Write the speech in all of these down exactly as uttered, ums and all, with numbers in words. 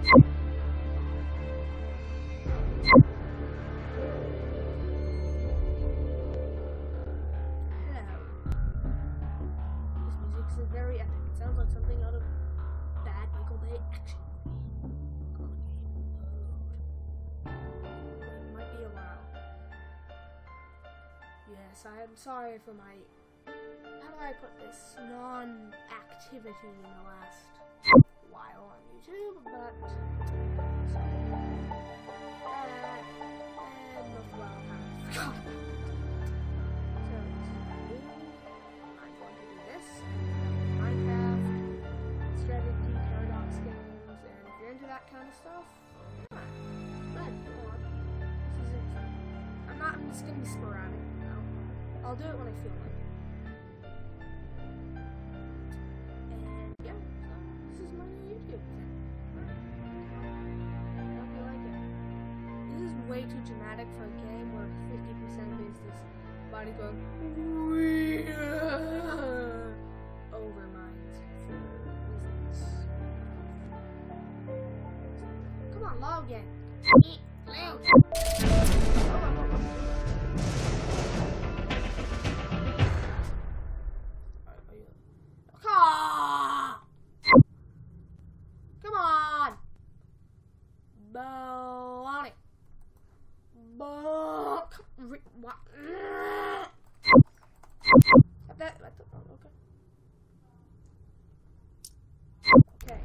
Very epic. It sounds like something out of bad Michael Bay action movie. It might be a while. Yes, I am sorry for my, how do I put this, non-activity in the last while on YouTube, but uh, and most of all, I kind of forgot about it. So this is me. I'm going to do this. Minecraft, strategy, paradox games, and if you're into that kind of stuff, come on, go ahead, go on. This is interesting. I'm not, I'm just gonna be sporadic, you know? I'll do it when I feel like it. And yeah, so this is my YouTube thing. I hope you like it. This is way too dramatic for a game where fifty percent of it is this body going over mines for reasons. Come on, log in. Eat loud. Come on. Baloney. Bo- what? That, that, okay. Okay.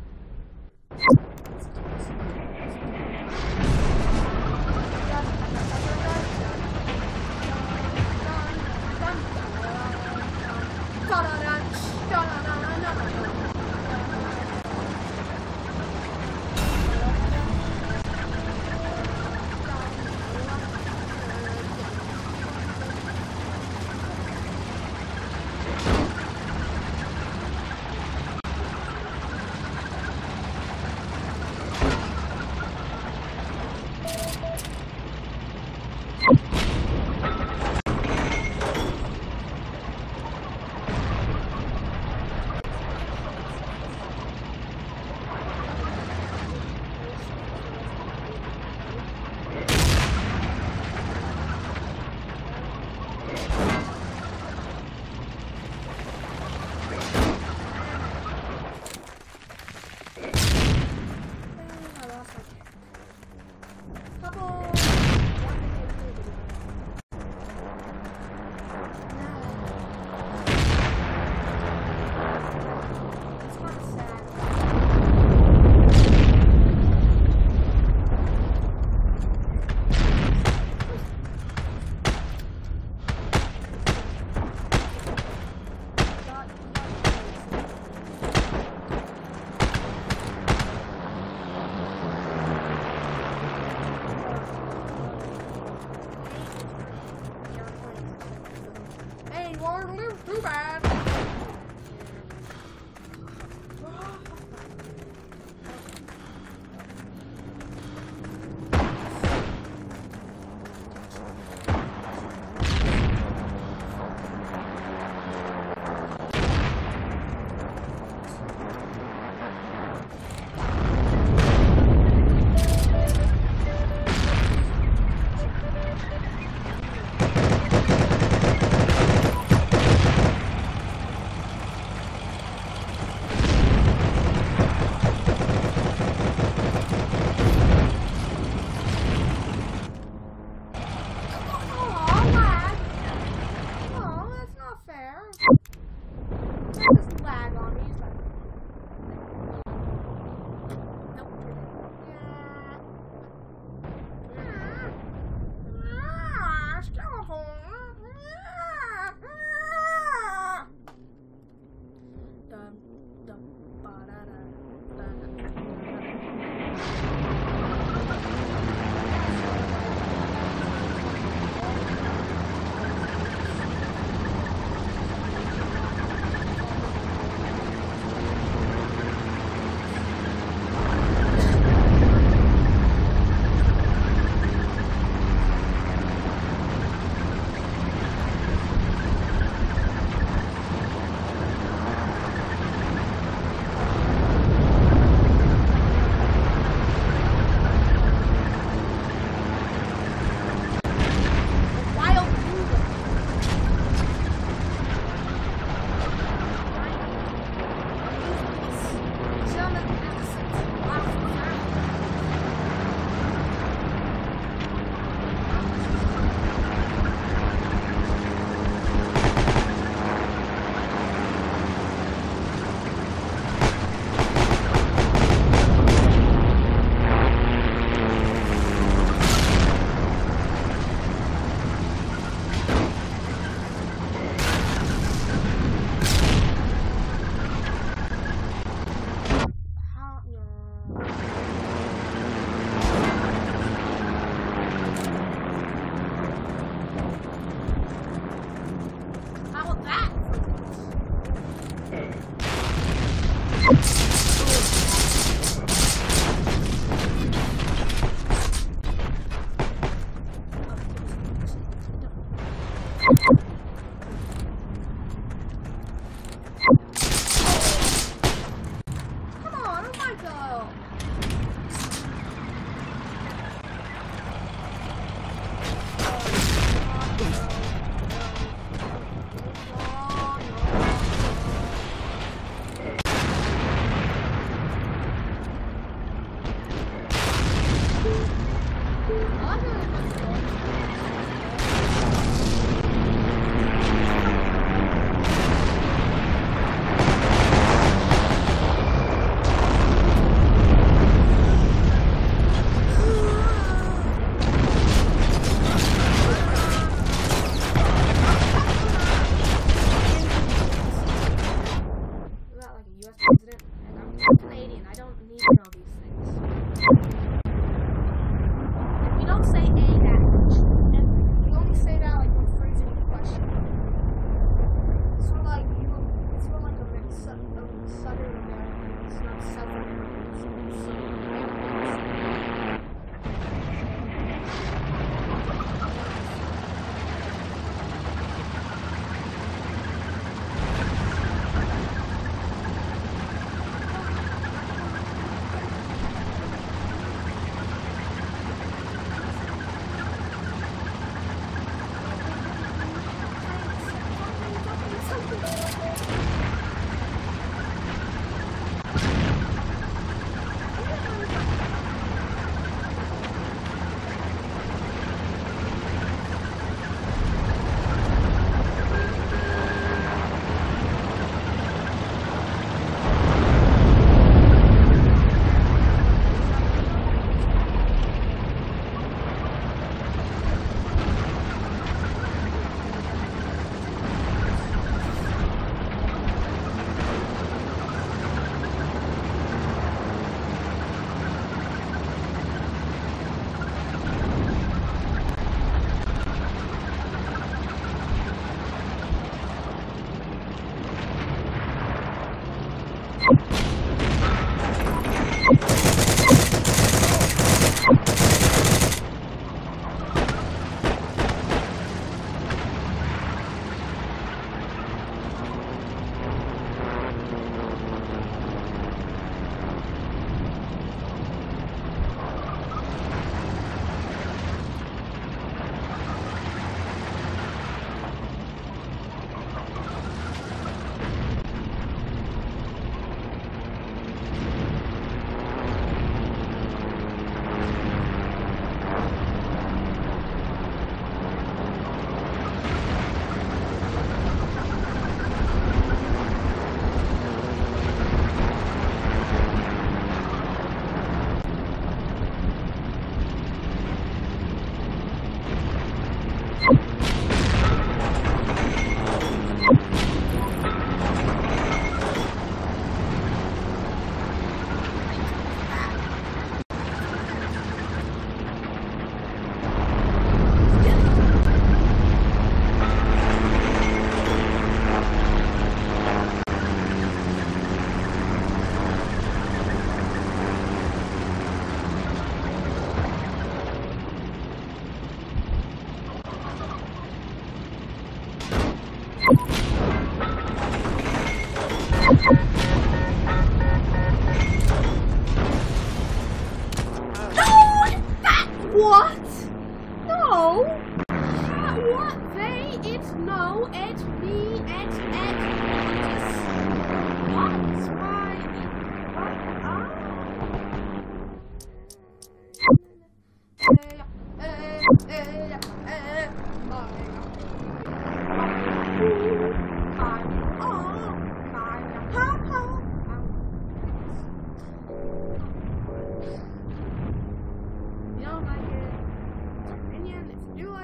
Do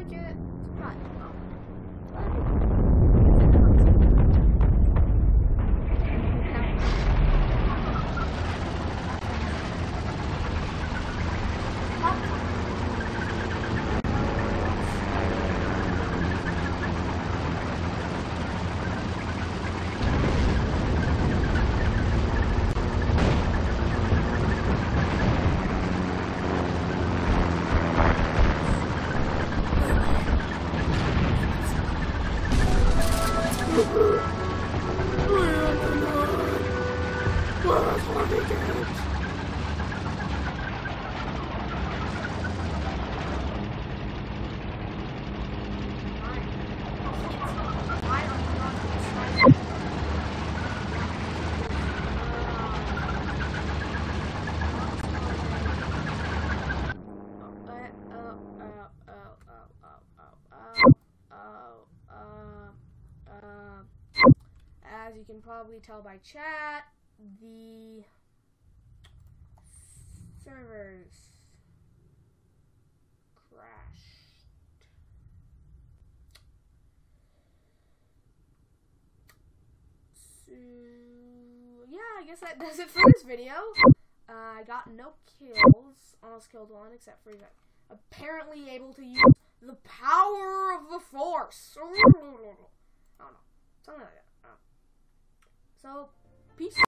can probably tell by chat, the servers crashed. So, yeah, I guess that does it for this video. Uh, I got no kills. Almost killed one, except for that. Apparently able to use the power of the Force. I don't know. Something like that. So, peace.